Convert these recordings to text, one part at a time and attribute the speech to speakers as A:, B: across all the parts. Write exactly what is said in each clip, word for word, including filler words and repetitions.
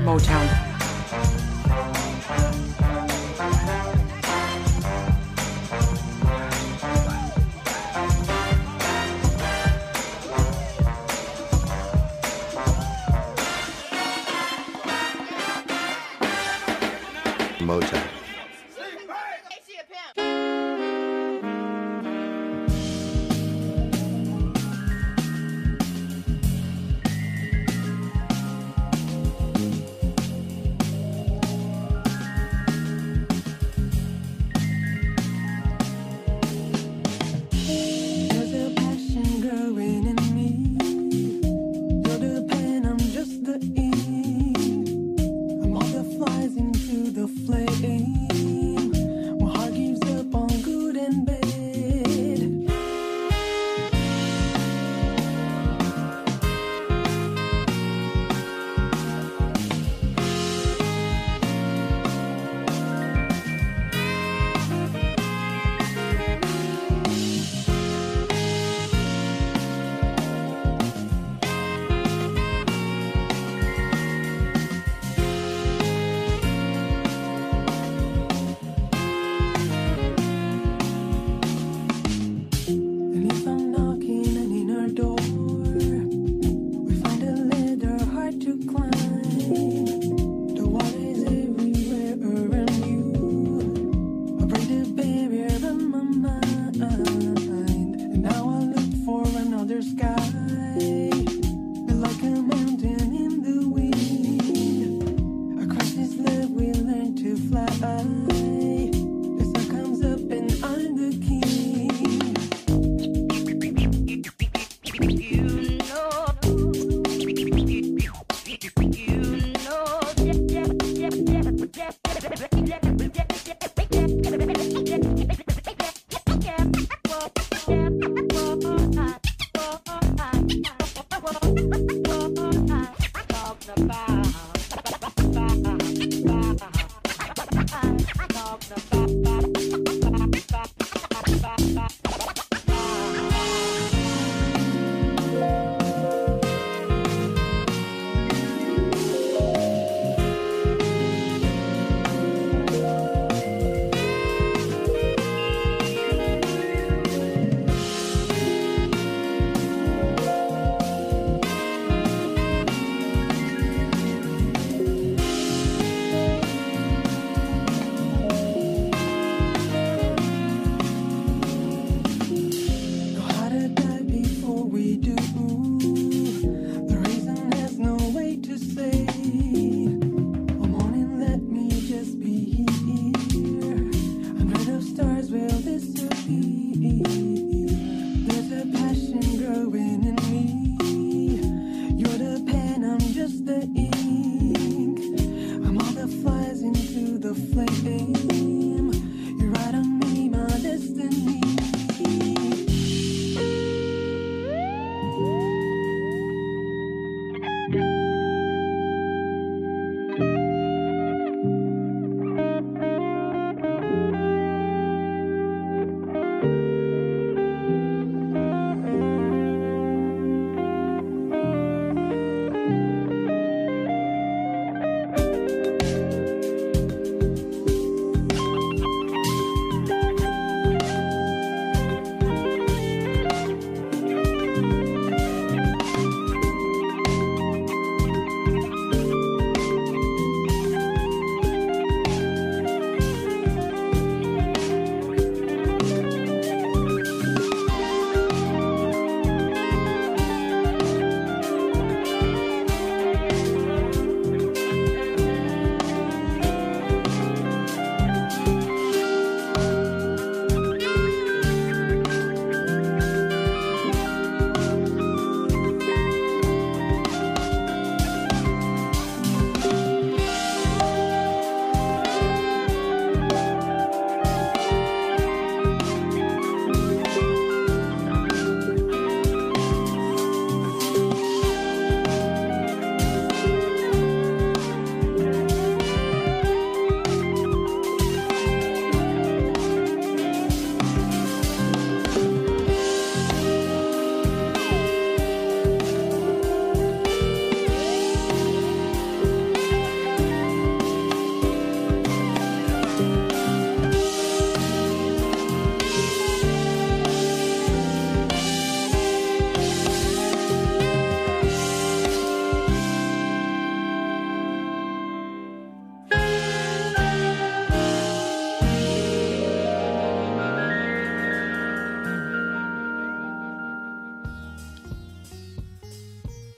A: Motown.
B: Motown.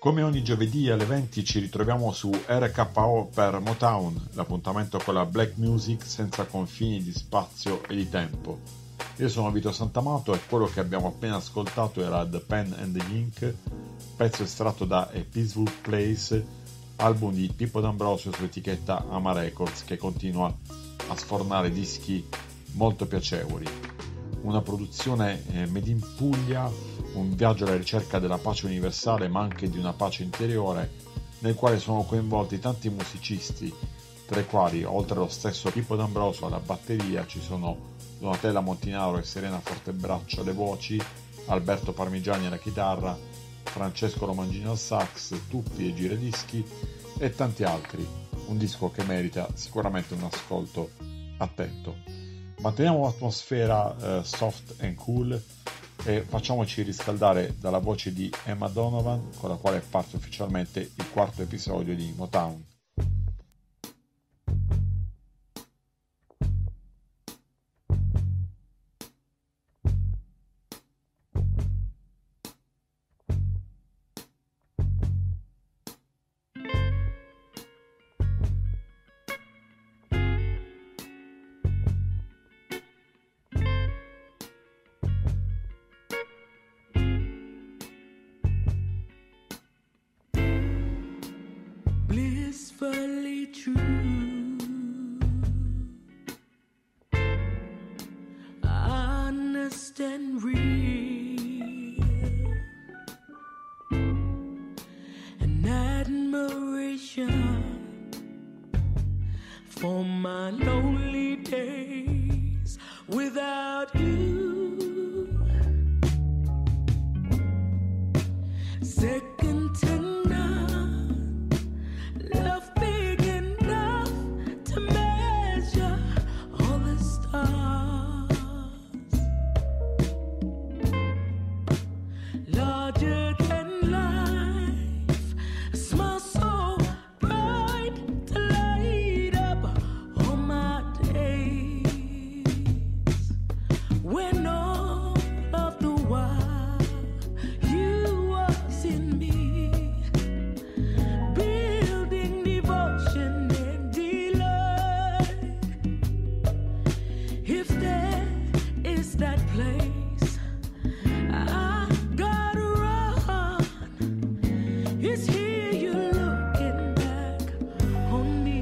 A: Come ogni giovedì alle venti ci ritroviamo su R K O per Motown, l'appuntamento con la black music senza confini di spazio e di tempo. Io sono Vito Santamato e quello che abbiamo appena ascoltato era The Pen and the Ink, pezzo estratto da A Peaceful Place, album di Pippo D'Ambrosio su etichetta Ama Records, che continua a sfornare dischi molto piacevoli. Una produzione eh, made in Puglia, un viaggio alla ricerca della pace universale ma anche di una pace interiore, nel quale sono coinvolti tanti musicisti, tra i quali oltre allo stesso Pippo D'Ambrosio alla batteria ci sono Donatella Montinaro e Serena Fortebraccio alle voci, Alberto Parmigiani alla chitarra, Francesco Romangino al sax, Tuppi e giradischi e tanti altri. Un disco che merita sicuramente un ascolto attento. Manteniamo l'atmosfera eh, soft and cool e facciamoci riscaldare dalla voce di Emma Donovan, con la quale parte ufficialmente il quarto episodio di Motown.
C: Blissfully true, honest and real, an admiration for my lonely days without you. Second to none, love big enough to measure all the stars, larger than life, a smile so bright to light up all my days, when all of the while you was in me, building devotion and delight. If there is that place I gotta run, it's here you're looking back on me.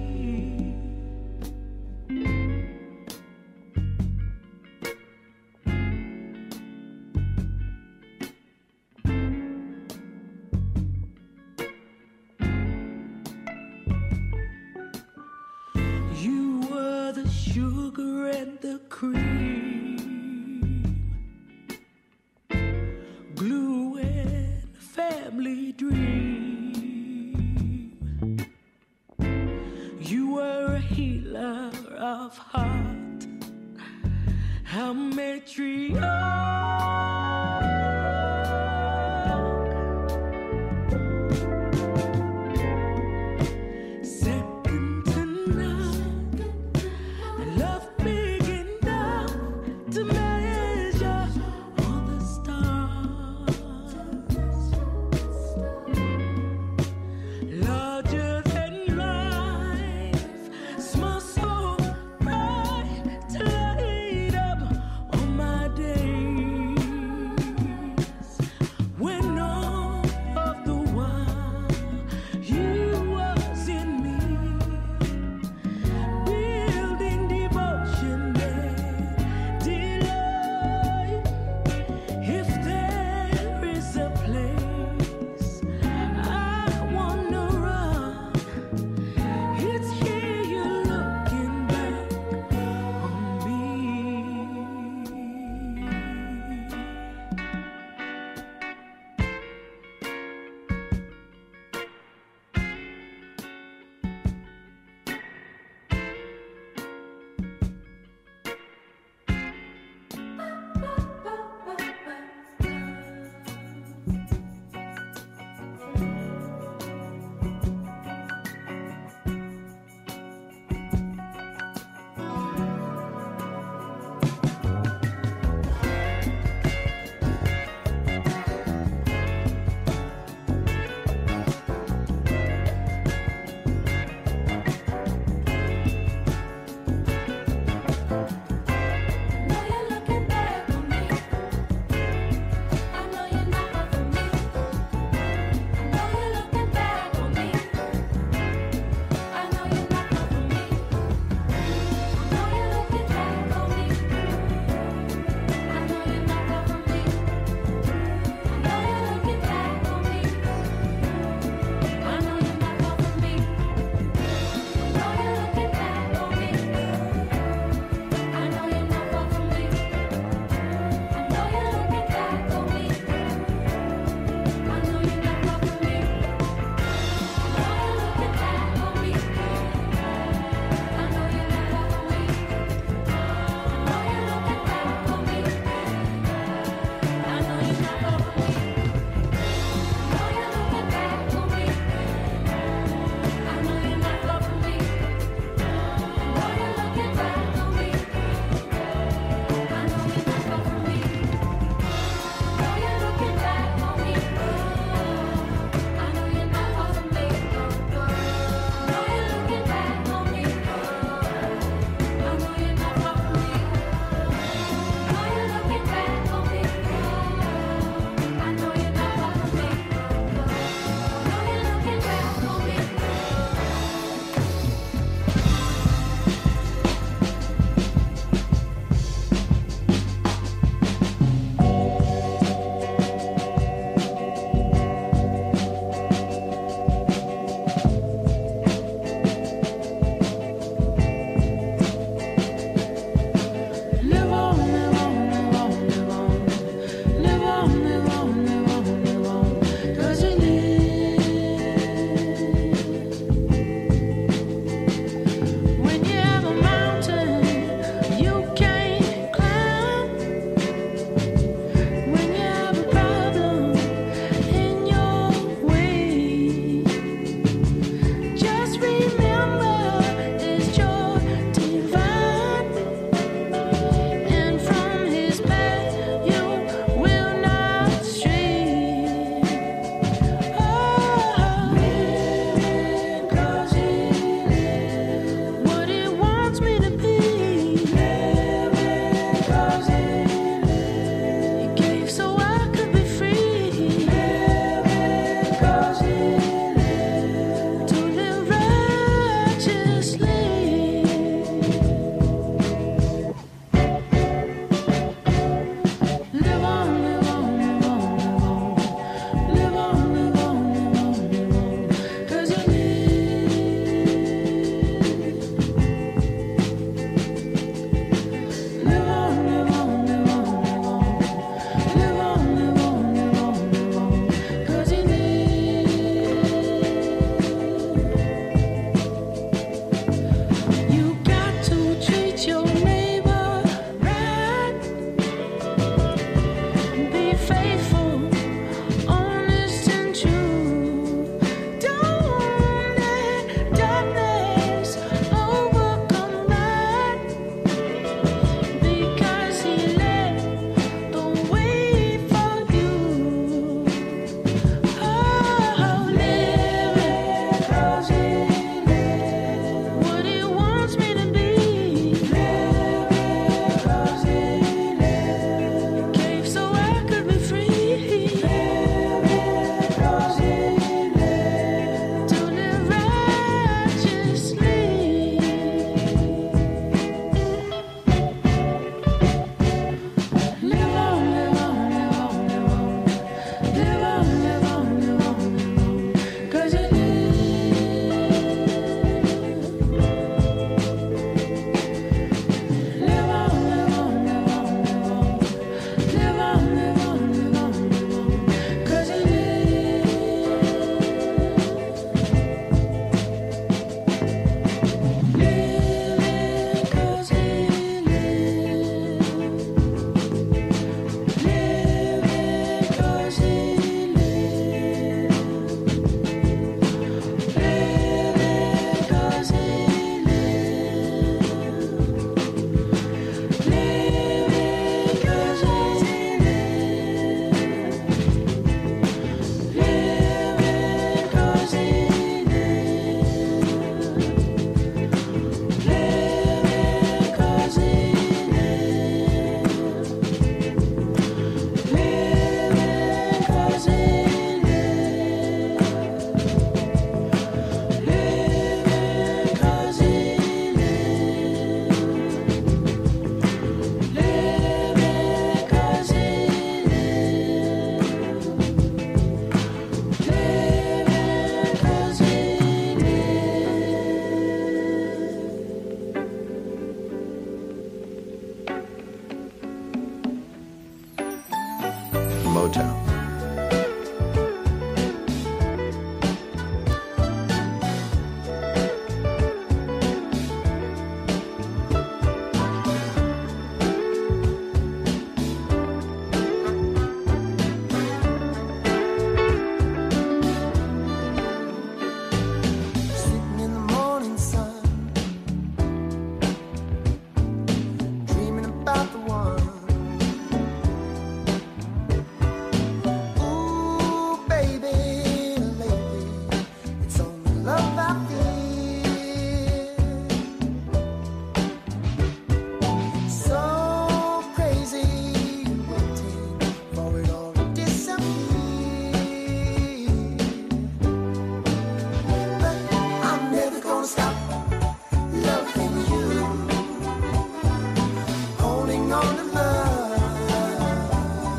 C: You were the sugar and the cream, glue and family dream. You were a healer of heart, a matriarch. Second to none, love big enough to measure all the stars, larger than life, smile so bright to light up all my days.
B: Motown.
D: Sitting in the morning sun, dreaming about the one. Ooh, baby, lately it's only love I feel. So crazy, waiting for it all to disappear. But I'm never gonna stop loving you, holding on to love.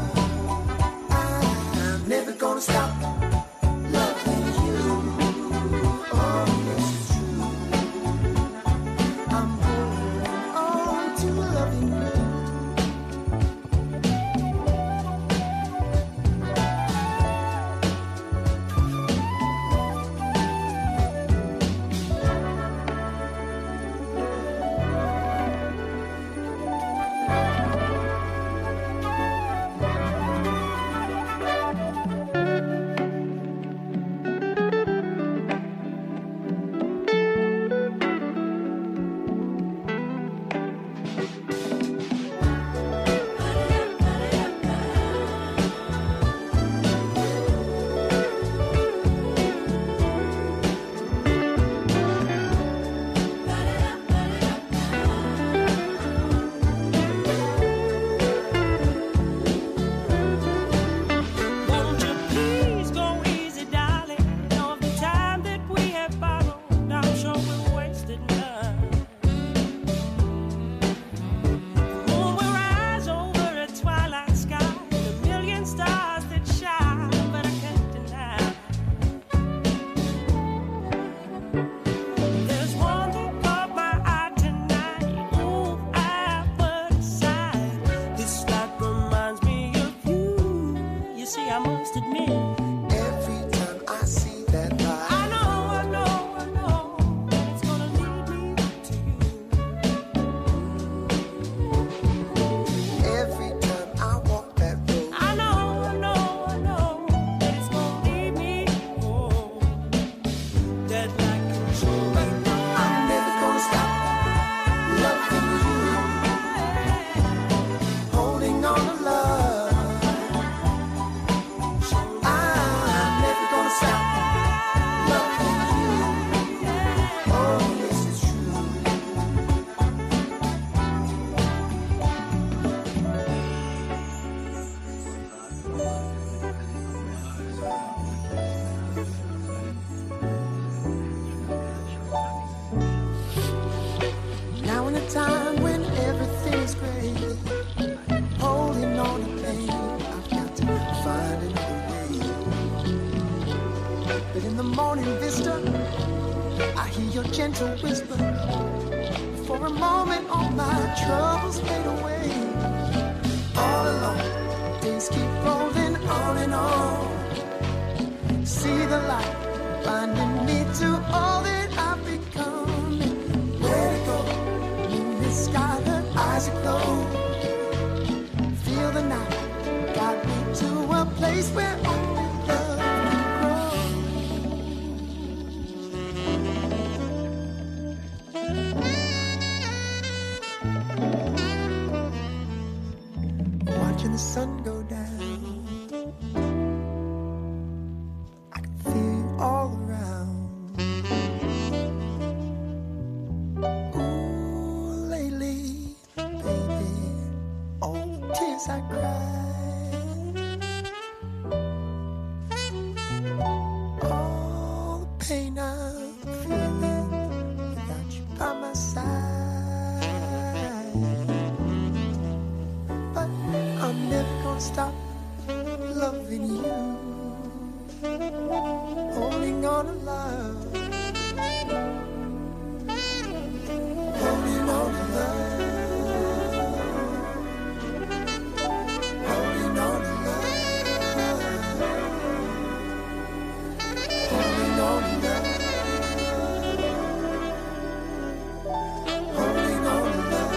D: I'm never gonna stop loving you. Oh, yes, it's true. I'm holding on to loving you.
C: Won't you please go easy, darling? Know of the time that we have borrowed, I'm sure we've wasted none. The moon will rise over a twilight sky, and a million stars that shine, but I can't deny. There's one that caught my eye tonight. Ooh, I put aside. This light reminds me of you. You see, I must admit,
D: Every time I see that light,
C: I know, I know, I know, it's gonna lead me to you.
D: every time I walk that road,
C: I know,
D: morning vista, I hear your gentle whisper. For a moment, all my troubles fade away. All alone, days keep rolling on and on. See the light, blinding me to all that I've become. Where to go? In the sky, her eyes aglow. Feel the night, got me to a place where only love grows. Watching the sun go down, I can feel you all around. Ooh, lately, baby, all the tears I cried, all the pain I'm feeling without you by my side. But I'm never gonna stop loving you, holding on to love, holding on to love, holding on to love, holding on to love, holding on to love.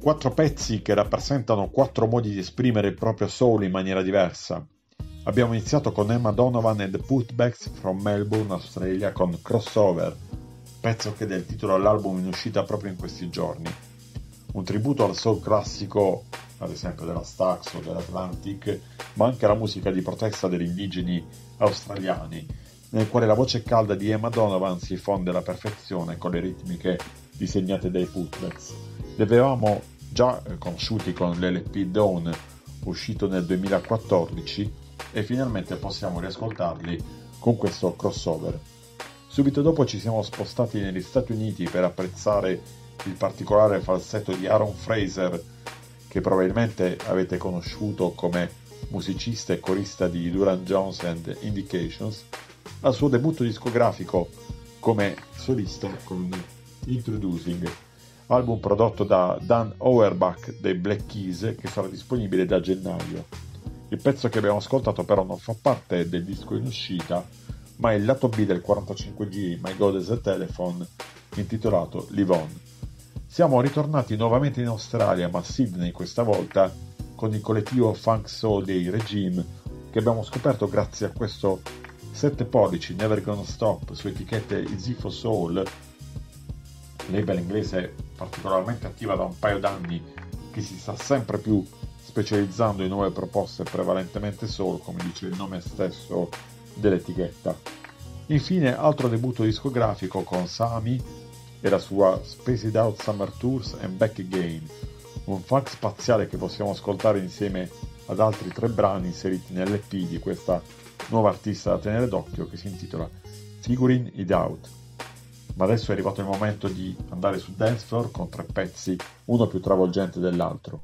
A: Quattro pezzi che rappresentano quattro modi di esprimere il proprio soul in maniera diversa. Abbiamo iniziato con Emma Donovan e The Putbacks from Melbourne, Australia, con Crossover, pezzo che dà il titolo all'album in uscita proprio in questi giorni. Un tributo al soul classico, ad esempio della Stax o dell'Atlantic, ma anche alla musica di protesta degli indigeni australiani, nel quale la voce calda di Emma Donovan si fonde alla perfezione con le ritmiche disegnate dai Putbacks. Li avevamo già conosciuti con l'L P Dawn, uscito nel duemilaquattordici, e finalmente possiamo riascoltarli con questo crossover. Subito dopo ci siamo spostati negli Stati Uniti per apprezzare il particolare falsetto di Aaron Fraser, che probabilmente avete conosciuto come musicista e corista di Duran Jones and Indications, al suo debutto discografico come solista con Introducing, album prodotto da Dan Auerbach dei Black Keys, che sarà disponibile da gennaio. Il pezzo che abbiamo ascoltato però non fa parte del disco in uscita, ma è il lato B del quarantacinque G My God is a Telephone, intitolato Live On. Siamo ritornati nuovamente in Australia, ma a Sydney questa volta, con il collettivo Funk Soul dei Regime, che abbiamo scoperto grazie a questo sette pollici Never Gonna Stop su etichette Easy for Soul, label inglese particolarmente attiva da un paio d'anni, che si sta sempre più specializzando in nuove proposte prevalentemente soul, come dice il nome stesso dell'etichetta. Infine, altro debutto discografico con Sami e la sua Spaced Out Summer Tours and Back Again, un funk spaziale che possiamo ascoltare insieme ad altri tre brani inseriti nell'E P di questa nuova artista da tenere d'occhio, che si intitola Figuring It Out. Ma adesso è arrivato il momento di andare su dance floor con tre pezzi, uno più travolgente dell'altro.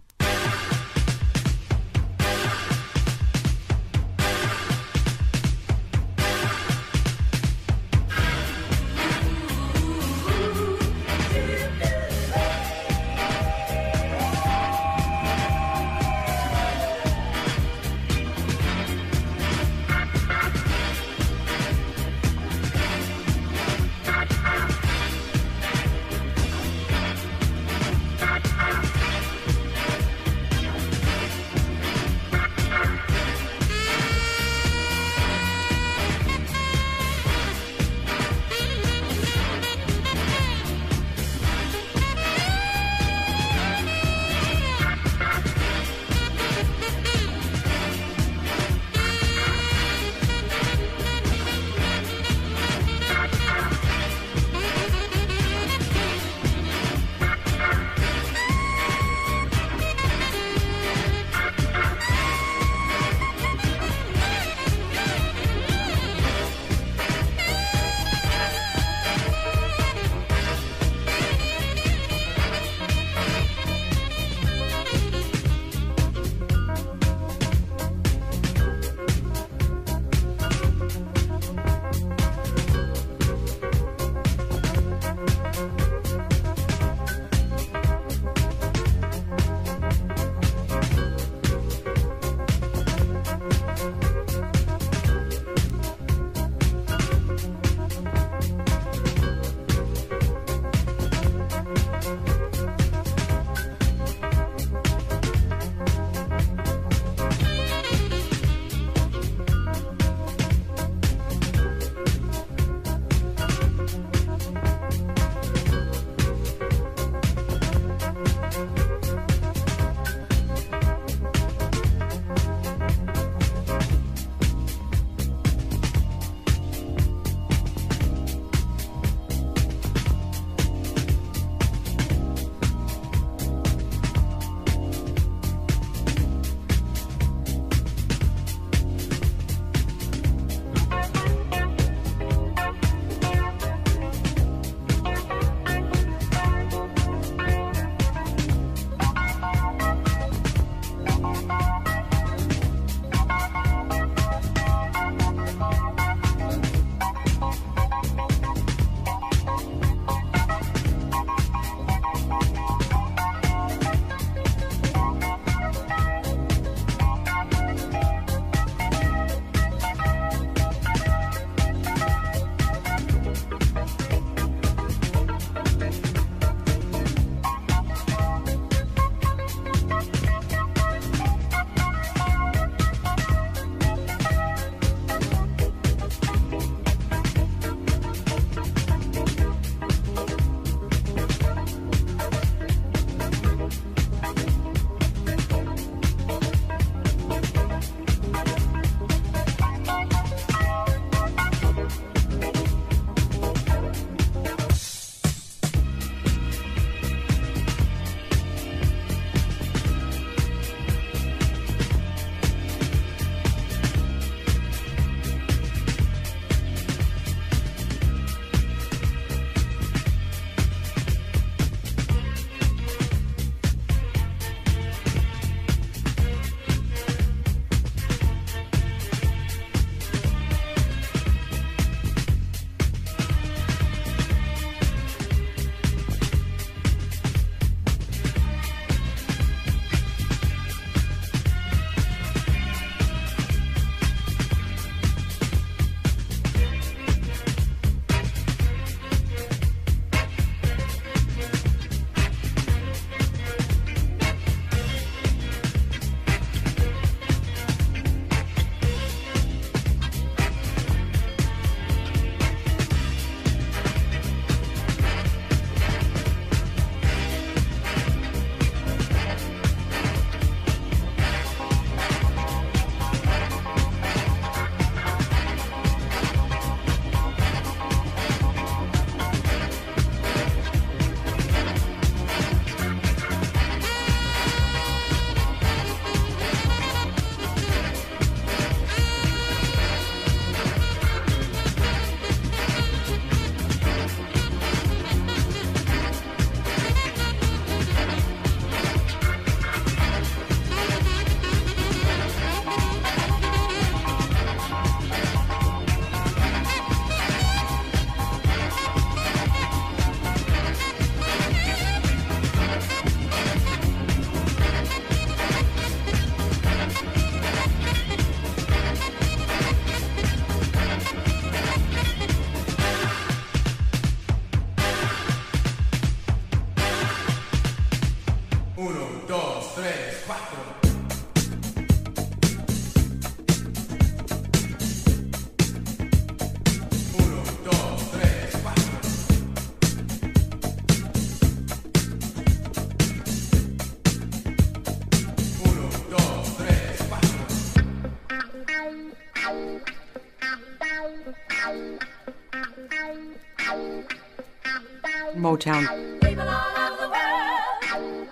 E: Motown.
C: People all over the world.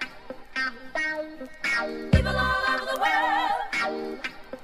C: People all over the world.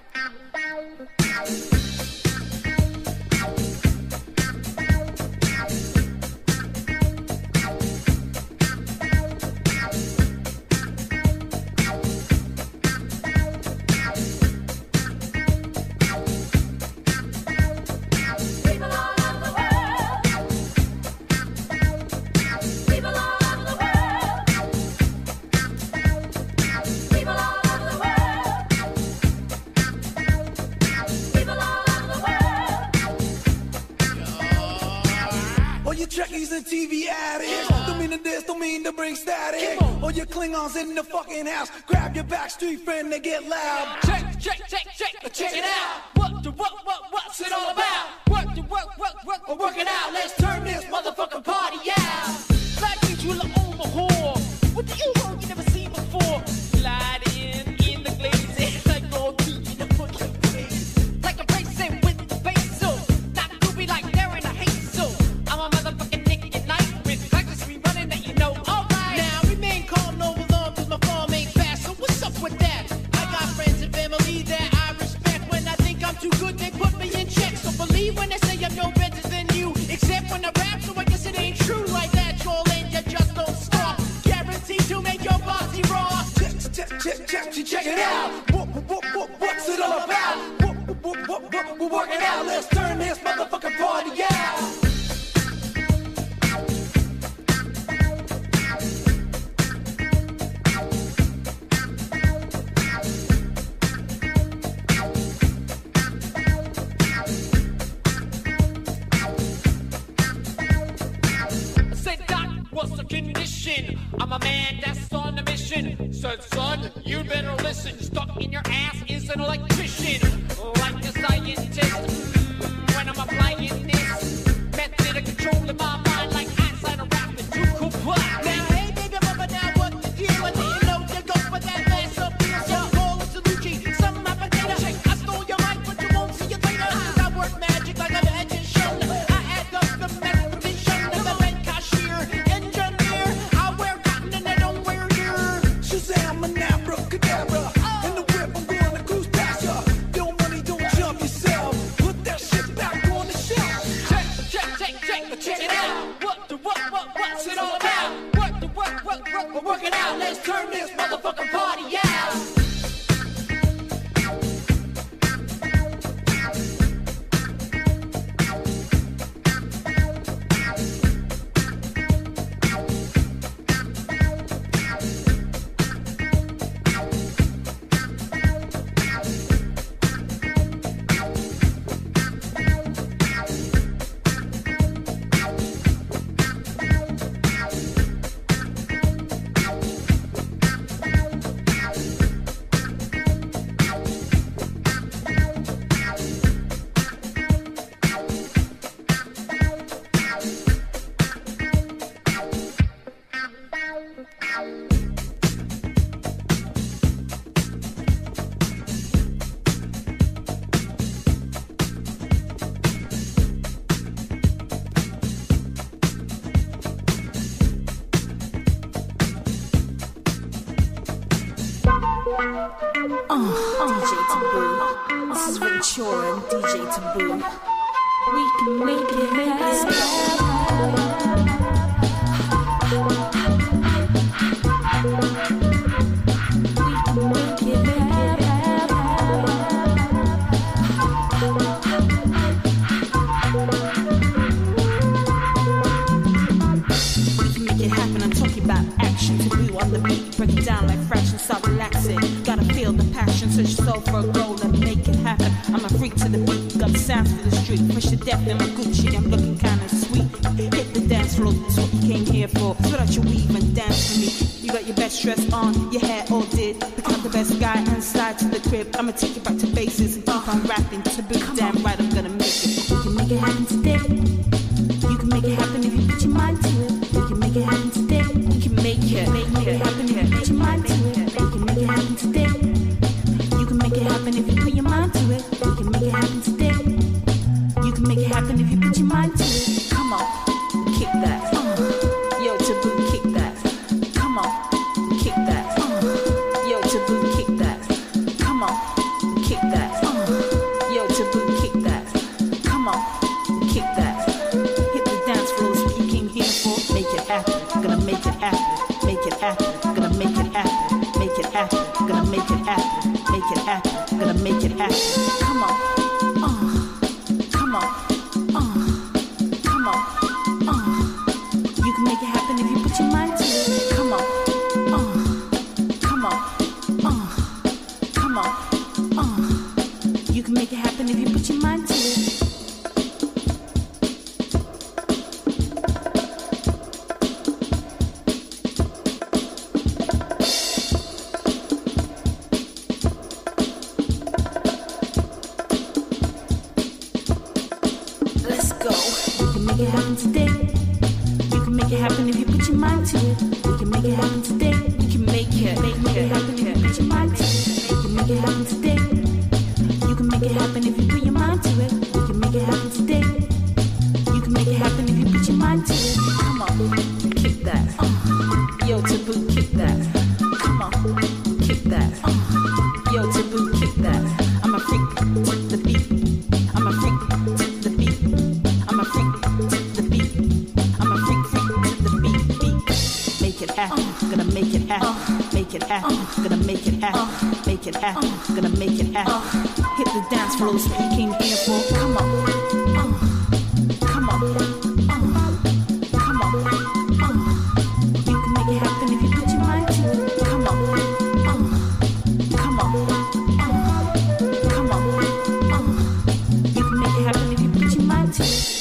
F: Trekkies and T V addicts. Don't mean to this, don't mean to bring static. All your Klingons in the fucking house. Grab your backstreet friend, they get loud.
G: Check, check, check, check, check it out. What the what, what, what's it all about? Work the work, work, work, we're working out. Let's turn this motherfucking party out. Like me to the overhaul. What do you want you never seen before? Slide in, in the glaze, like gold teeth in the fucking place. Like a bracelet with the basil. Not groovy like they're in a hazel. I'm a motherfucking Nick at night with practice we running that you know. Alright, now remain calm, no alarm, cause my farm ain't fast. So what's up with that? I got friends and family that I respect. When I think I'm too good, they put me in check. So believe when I say I'm no better than you. Except when I rap, so I guess it ain't true. Like that, troll and you just don't stop. Guaranteed to make your body raw.
F: Check, check, check, check, check, check it out. What, what, what, what's it all about? What, what, what, what, we're working out. Let's turn this motherfucking party out.
G: What's the condition? I'm a man that's on a mission. Said, son, you better listen. Stuck in your ass is an electrician. Like a scientist, when I'm applying this method of controlling my mind, like Einstein or rapping to comply. Now, hey, baby, mama, now what the deal? I didn't know you go for that last appeal. So call it Salucci, some my potato. I stole your mic, but you won't see it later. I work magic like a magic show. I add up the mathematician of the red cashier.
F: Shazam and abracadabra. In the whip, I'm gonna cruise past ya. Don't money, don't jump yourself. Put that shit back on the shelf.
G: Check, check, check, check, check it out. What the what, what, what's it all about? Work the work, work, work, we're working out. Let's turn this motherfucking party out.
H: D J Taboo. This is Ventura and D J Taboo. We can make it happen. We can make it happen. We can make it happen. I'm talking about action. Taboo on the beat. Break it down like fractions. Start relaxing. Gotta feel the passion. Search soul for a goal and make it happen. I'm a freak to the beat. Got the sounds for the street. Push the death in my Gucci. I'm looking kinda sweet. Hit the dance floor. That's what you came here for. Spread out your weave and dance for me. You got your best dress on. Your hair all did. Become the best guy and slide to the crib. I'ma take you back to basics and keep on rapping. Taboo. Damn right, I'm gonna make it. You can make it happen today. You can make it happen if you put your mind to it. You can make it happen today. You can make it. Make it happen if you put your mind to it. You can make it happen today. You can make it happen if you put your mind to it. You can make it happen today. You can can make it happen if you put your mind to it. Come on, kick that. Uh, yo, taboo, kick that. Come on, kick that. Uh, yo, taboo, kick that. Come on, kick that. Uh, yo, taboo, kick that. Come on, kick that. Hit the dance floor, what you came here for. Make it happen, gonna make it happen. Make it happen, gonna make it happen. Make it happen, gonna make it happen. Make it happen, gonna make it happen. Come on, uh, come on, uh, come on, uh. You can make it happen if you put your mind to it. Come on, uh, come on, uh, come on, uh. You can make it happen if you put your mind to it. Let's go. We can make it happen today. You can make it happen if you put your mind to it. We can make it happen today. We can make it, make, make it happen if you put your mind to it. We can make it happen today. You can make it happen if you put your mind to it. We can make it happen today. You can make it happen if you put your mind to it. Come on, kick that. Uh, yo, taboo, kick that. Come on, kick that. Uh, yo, taboo, kick that. I'm a freak to the beat. I'm a freak to the beat. I'm a freak to the beat. I'm a freak, freak to the beat, beat. Make it happen, gonna make it happen. Make it happen, gonna make it happen. Make it happen, gonna make it happen. Hit the dance floor, what you came here for. Come on, uh, come on, uh, come on, uh. You can make it happen if you put your mind to it. Come on, uh, come on, uh, come on, uh. You can make it happen if you put your mind to it.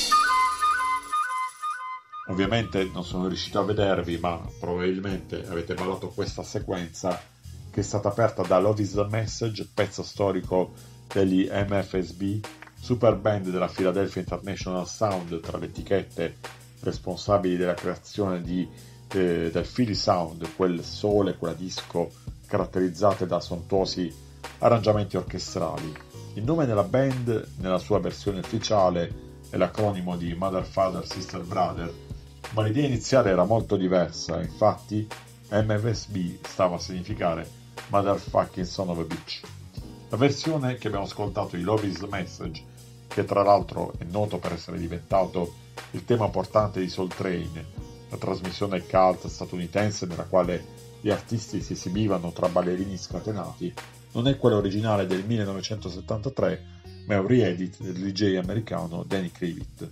A: Ovviamente non sono riuscito a vedervi, ma probabilmente avete ballato questa sequenza che è stata aperta da Love is the Message, pezzo storico degli M F S B, super band della Philadelphia International Sound, tra le etichette responsabili della creazione di, eh, del Philly Sound, quel sole, quella disco caratterizzate da sontuosi arrangiamenti orchestrali. Il nome della band, nella sua versione ufficiale, è l'acronimo di Mother, Father, Sister, Brother, ma l'idea iniziale era molto diversa. Infatti M F S B stava a significare Motherfucking Son of a Bitch. La versione che abbiamo ascoltato di Love is the Message, che tra l'altro è noto per essere diventato il tema portante di Soul Train, la trasmissione cult statunitense nella quale gli artisti si esibivano tra ballerini scatenati, non è quella originale del millenovecentosettantatré, ma è un re-edit del D J americano Danny Krivit.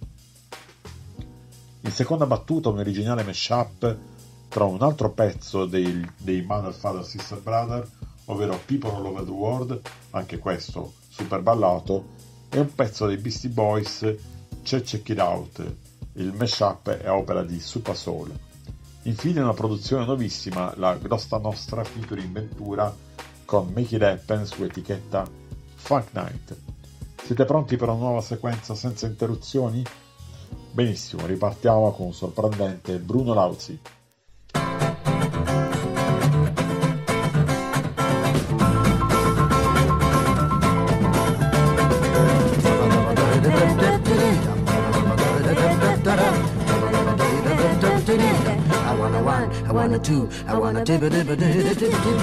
A: In seconda battuta un originale mashup tra un altro pezzo dei, dei Mother, Father, Sister, Brother, ovvero People All Over the World, anche questo super ballato, e un pezzo dei Beastie Boys, Check Check It Out. Il mashup è opera di Super Soul. Infine una produzione nuovissima, la Grossa Nostra featuring Ventura con Make It Happen su etichetta Funk Night. Siete pronti per una nuova sequenza senza interruzioni? Benissimo, ripartiamo con un sorprendente Bruno Lauzi.
E: I wanna one, I wanna two, I wanna dibba dibba dibba dibba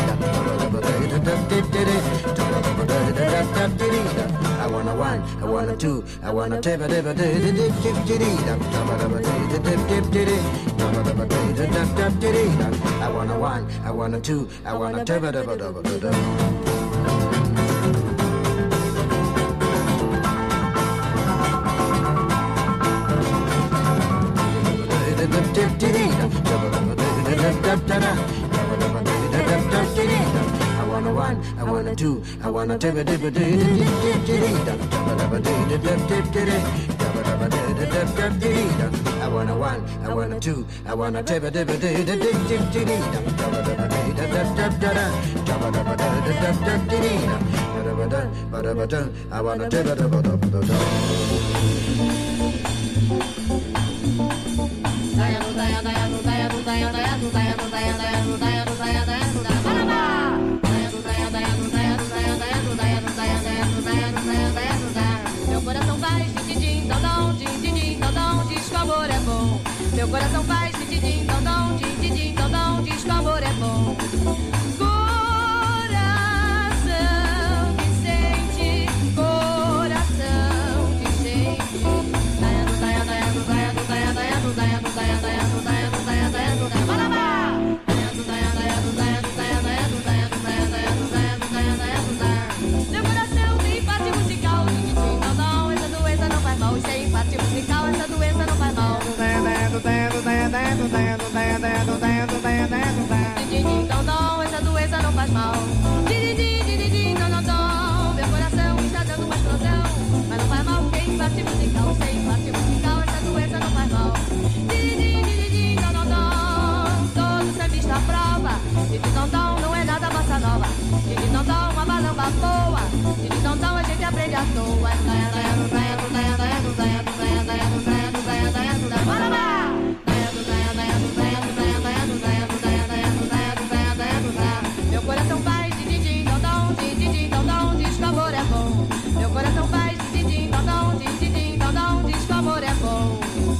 E: I wanna one, I wanna two, I wanna dibba dibba I wanna one, I wanna two, I wanna dibba dibba dibba I wanna one, I wanna two, I wanna dibba dibba I wanna one, I wanna two, I wanna dibba dibba I wanna dibba
I: Meu coração vai faz din-din-din, dom-dom, din-din-din, dom-dom, diz que o amor é bom. Meu coração faz din-din-din, dom-dom, din-din-din, dom-dom, diz que o amor é bom. Coração que sente, coração que sente. Daiando, daiando, daiando, daiando, daiando, daiando, daiando, daiando, daiando, daiando, daiando, daiando, daiando, Panamá! Daiando, daiando, daiando, daiando, daiando, daiando, daiando, daiando, daiando, daiando, daiando, daiando, daiando. Meu coração tem empate musical, din-din-din, dom-dom, essa doença não faz mal. Isso é empate musical, essa doença não faz mal. Daiando, daiando, daiando, daiando, daiando, daiando, daiando, daiando, daiando, daiando. Din-din-din, dom-dom, essa doença não faz mal. Din-din-din, din-din-din, dom-dom, meu coração está dando uma explosão. Mas não faz mal, porque é empate musical, isso é empate musical, essa doença não faz mal. Din-din-din, din-din-din, dom-dom, todo sambista prova. Din-din, dom-dom, não é nada bossa nova. Din-din, dom-dom, uma balamba boa. Din-din, dom-dom, a gente aprende à toa. Daiando, daiando, daiando, daiando, daiando, daiando, daiando, daiando, daiando, daiando, daiando, daiando, Panamá! Daiando, daiando, daiando, daiando, daiando, daiando, daiando, daiando, daiando, daiando, daiando, daiando. Meu coração faz din-din-din, dom-dom, din-din-din, dom-dom, diz que o amor é bom. Meu coração faz din-din-din, dom-dom, din-din-din, dom-dom, diz que o amor é bom.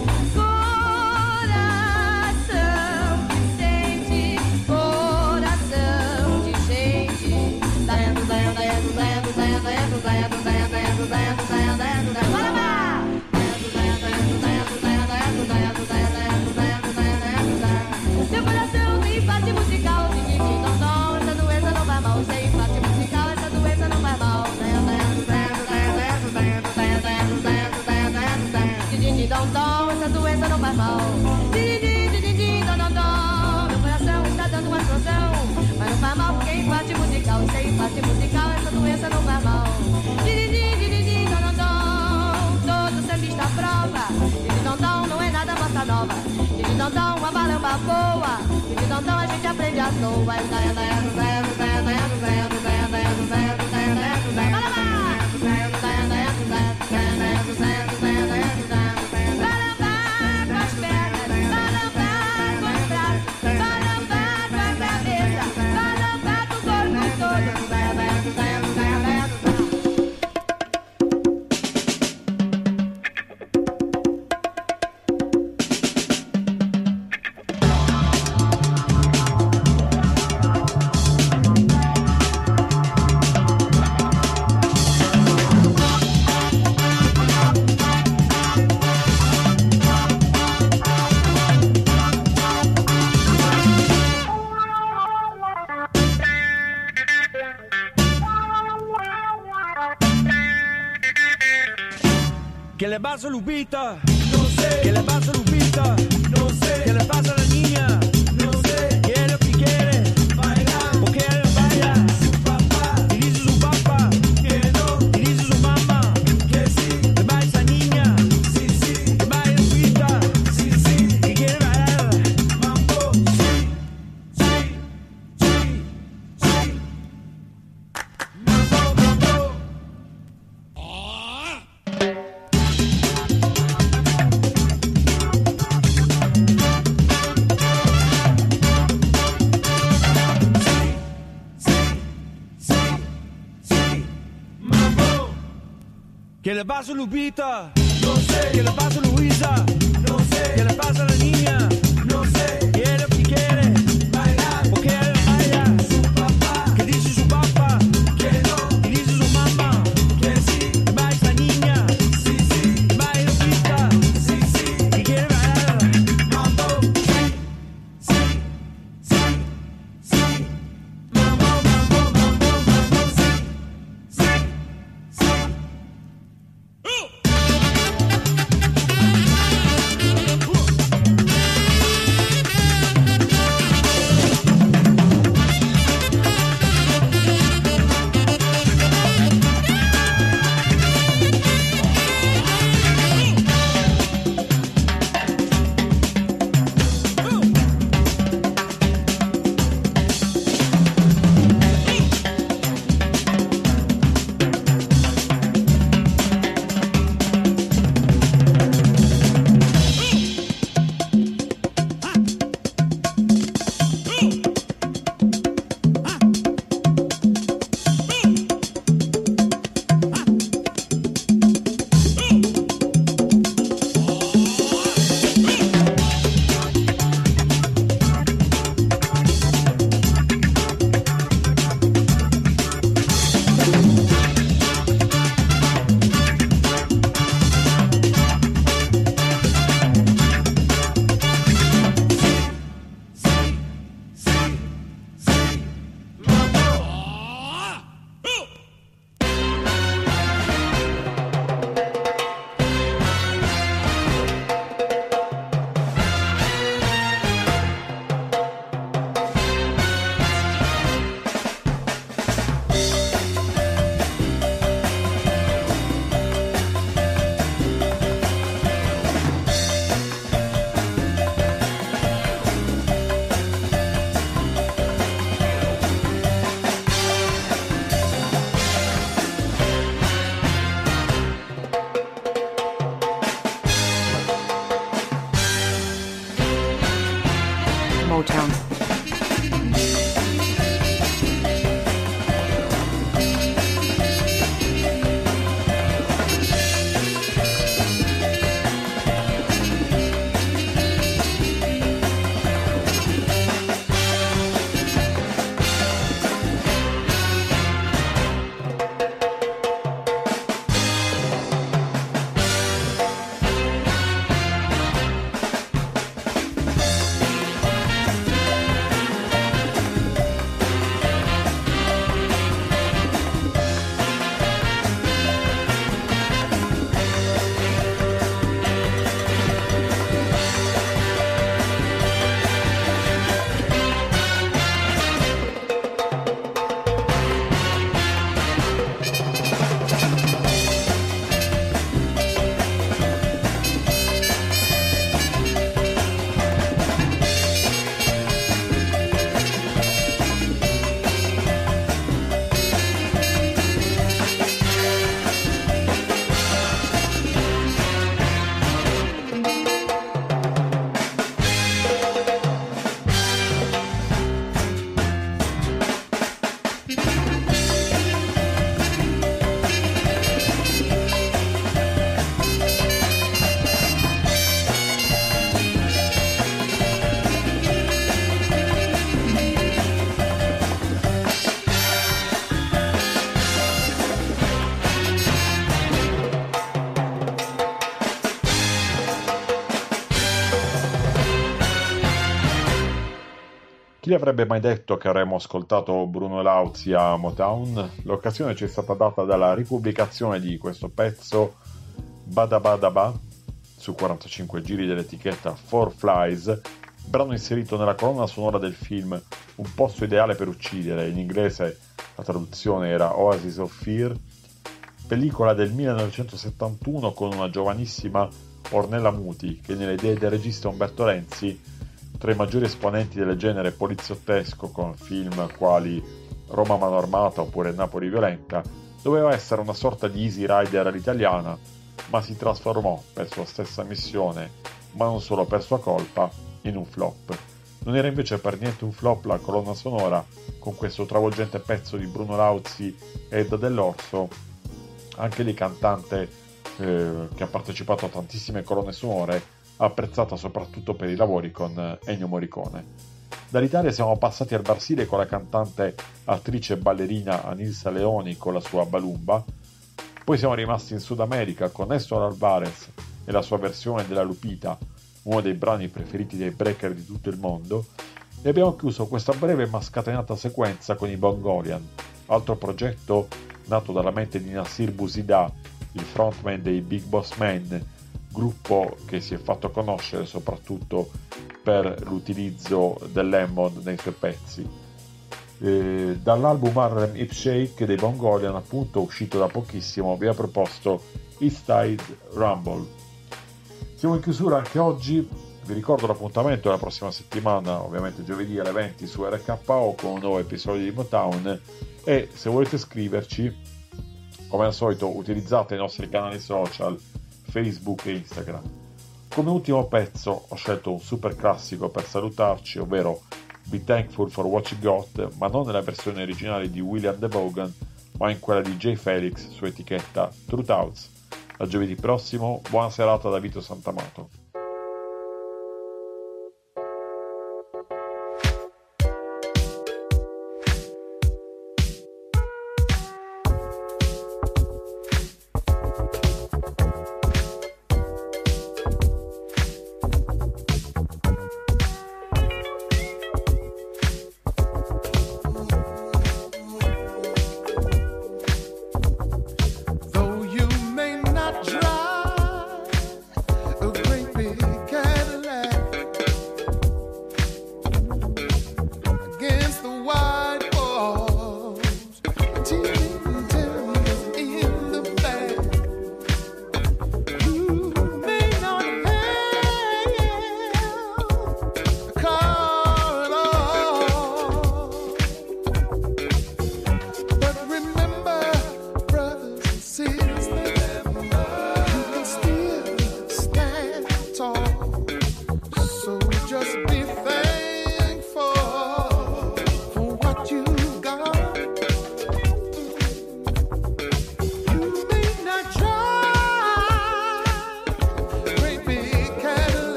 I: Coração que sente, coração de gente. Daiando, daiando, daiando, daiando, daiando, daiando, daiando, daiando, daiando, daiando, daiando, daiando, daiando, Panamá! Daiando, daiando, daiando, daiando, daiando, daiando, daiando, daiando, daiando, daiando, daiando, daiando. Meu coração tem empate musical, din-din-din, dom-dom, essa doença não vai mal. Sem empate musical, essa doença não vai mal. Daiando, daiando, daiando, daiando, daiando, daiando, daiando, daiando, daiando, daiando, daiando. Din-din-din, dom-dom, essa doença não vai mal. Din-din-din, din-din-din, dom-dom, meu coração está dando uma explosão. Mas não faz mal porque é empate musical. Sem empate musical, essa doença não vai mal. Din-din-din, din-din-din, dom-dom, todo sambista prova. Din-din, dom-dom, não é nada bossa nova. Din-din, dom-dom, uma balamba boa. Din-din, dom-dom, a gente aprende à toa. Daiando, daiando, daiando, daiando, daiando, daiando, daiando, daiando, daiando, daiando, daiando, Panamá! Daiando, daiando, daiando, daiando, daiando, daiando, daiando, daiando, daiando. Balambar com as pernas, balambar com os braços, balambar com a cabeça, balambar com o corpo todo. Daiando, daiando, daiando, daiando, daiando.
J: ¿Qué le pasa a Lupita? No sé. ¿Qué le pasa a Lupita? No sé. ¿Qué le pasa a la niña? No sé. ¿Quiere lo que quiere? Bailar. ¿Por qué ella baila? Su papá. Y dice su papá que no. Y dice su mamá que sí. ¿Qué baila esa niña? Sí, sí. ¿Qué baila Lupita? Sí, sí. ¿Qué quiere bailar? Mambo. Sí, sí, sí, sí. Mambo, mambo. ¿Qué le pasa a Lupita? No sé. ¿Qué le pasa a Luisa? No sé. ¿Qué le pasa a la niña? No sé. ¿Quiere lo que quiere? Bailar. ¿Por qué ella baila? Su papá. ¿Qué dice su papá? Que no. ¿Qué dice su mamá? Que sí. ¿Qué baila esa niña? Sí, sí. ¿Qué baila Lupita? Sí, sí. ¿Qué quiere bailar? Mambo. Sí, sí, sí, sí. Mambo, mambo, mambo, mambo. Sí, sí, sí. Uh!
K: Motown.
A: Chi avrebbe mai detto che avremmo ascoltato Bruno Lauzi a Motown? L'occasione ci è stata data dalla ripubblicazione di questo pezzo Bada Bada Ba su quarantacinque giri dell'etichetta Four Flies, brano inserito nella colonna sonora del film Un posto ideale per uccidere, in inglese la traduzione era Oasis of Fear, pellicola del millenovecentosettantuno con una giovanissima Ornella Muti che nelle idee del regista Umberto Renzi, tra i maggiori esponenti del genere poliziottesco con film quali Roma mano armata oppure Napoli violenta, doveva essere una sorta di Easy Rider all'italiana, ma si trasformò per sua stessa missione, ma non solo per sua colpa, in un flop. Non era invece per niente un flop la colonna sonora, con questo travolgente pezzo di Bruno Lauzi e Edda Dell'Orso, anche lì cantante eh, che ha partecipato a tantissime colonne sonore, apprezzata soprattutto per i lavori con Ennio Morricone. Dall'Italia siamo passati al Brasile con la cantante, attrice e ballerina Anilsa Leoni con la sua Balumba, poi siamo rimasti in Sud America con Néstor Alvarez e la sua versione della Lupita, uno dei brani preferiti dei breaker di tutto il mondo, e abbiamo chiuso questa breve ma scatenata sequenza con i Bongolian, altro progetto nato dalla mente di Nassir Bouzida, il frontman dei Big Boss Man, gruppo che si è fatto conoscere soprattutto per l'utilizzo del lemon nei suoi pezzi. Eh, dall'album Harlem Hip Shake dei Bongolian, appunto uscito da pochissimo, vi ha proposto East Side Rumble. Siamo in chiusura anche oggi, vi ricordo l'appuntamento della prossima settimana, ovviamente giovedì alle venti su R K O con un nuovo episodio di Motown, e se volete scriverci, come al solito utilizzate i nostri canali social Facebook e Instagram. Come ultimo pezzo ho scelto un super classico per salutarci, ovvero Be Thankful for What You Got, ma non nella versione originale di William De Bogan, ma in quella di Jay Felix su etichetta True Thoughts. A giovedì prossimo, buona serata da Vito Santamato.
D: Though you may not drive a great big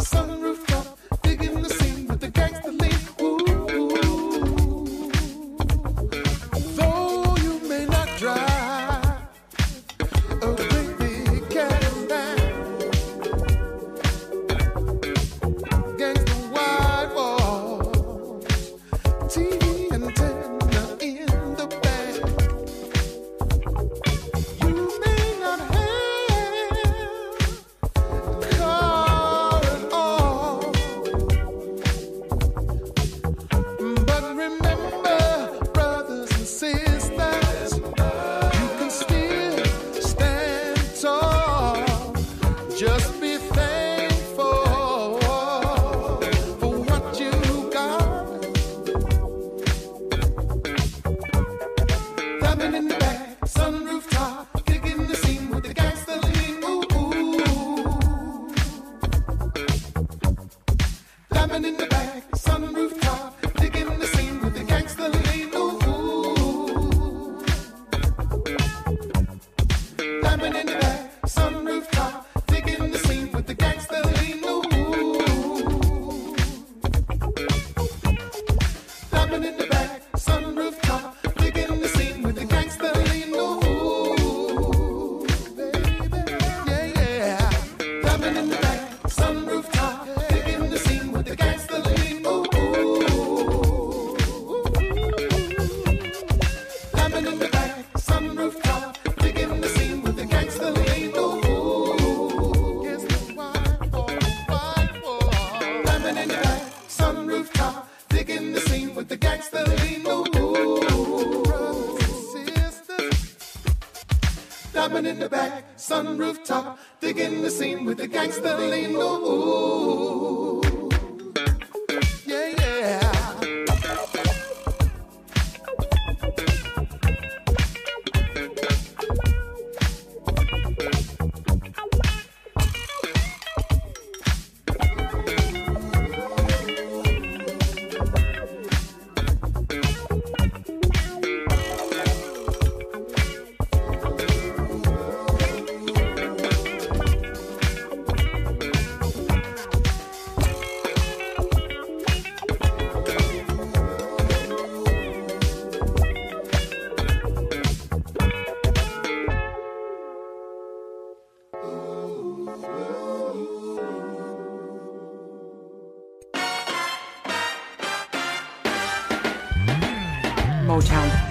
D: sunroof top, digging the scene with the gangster lean. Ooh. Though you may not drive a great big Cadillac, gangster wide walls, T V antenna in the back. You may not have a car at all, but remember, brothers and sisters, you can still stand tall. Just be thankful for what you got. Thumbing in the back, sunroof top, kicking the scene with the gangster lean. Ooh, ooh. Thumbing in the back, sunroof top, digging the scene with the gangster lean. Ooh, ooh. Thumbing in the back, sunroof top, digging the scene with the gangster lean. Ooh, ooh. Thumbing in the back, sunroof top, digging the scene with the gangster lean. Ooh, baby, yeah, yeah. Thumbing in the back, sunroof top, digging the scene with the gangster lean. Ooh, ooh. Thumbing in the back, sunroof top, digging the scene with the gangster lean. Ooh, guess the wine for wine for. Thumbing in the back, sunroof top, digging the scene with the gangster lean. Ooh, brothers and sisters. Thumbing in the back, sunroof top, digging the scene with the gangster lean. Ooh, yeah, yeah.
K: Motown.